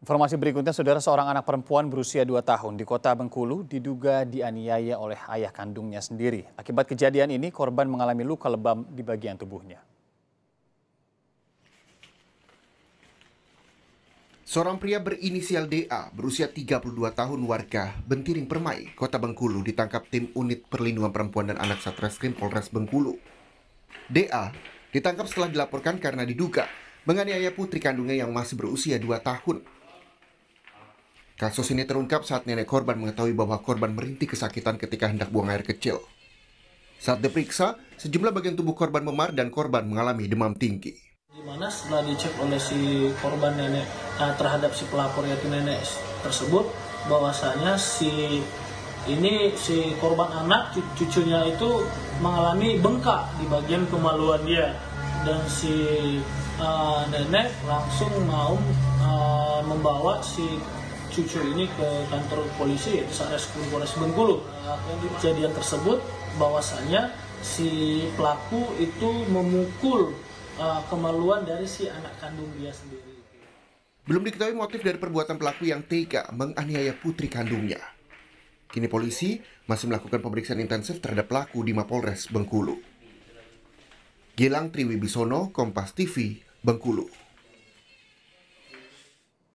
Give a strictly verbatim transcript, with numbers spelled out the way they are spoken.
Informasi berikutnya, saudara, seorang anak perempuan berusia dua tahun di kota Bengkulu diduga dianiaya oleh ayah kandungnya sendiri. Akibat kejadian ini, korban mengalami luka lebam di bagian tubuhnya. Seorang pria berinisial D A berusia tiga puluh dua tahun warga Bentiring Permai, Kota Bengkulu ditangkap tim Unit Perlindungan Perempuan dan Anak Satreskrim Polres Bengkulu. D A ditangkap setelah dilaporkan karena diduga menganiaya putri kandungnya yang masih berusia dua tahun. Kasus ini terungkap saat nenek korban mengetahui bahwa korban merintih kesakitan ketika hendak buang air kecil. Saat diperiksa, sejumlah bagian tubuh korban memar dan korban mengalami demam tinggi. Di mana setelah dicek oleh si korban nenek nah, terhadap si pelapor yaitu nenek tersebut, bahwasanya si ini si korban anak cucunya itu mengalami bengkak di bagian kemaluan dia, dan si uh, nenek langsung mau uh, membawa si cucu ini ke kantor polisi yaitu Satreskrim Polres Bengkulu. Uh, kejadian tersebut bahwasanya si pelaku itu memukul Uh, kemaluan dari si anak kandung dia sendiri. Belum diketahui motif dari perbuatan pelaku yang tega menganiaya putri kandungnya. Kini polisi masih melakukan pemeriksaan intensif terhadap pelaku di Mapolres Bengkulu. Gilang Triwibisono, Kompas T V, Bengkulu.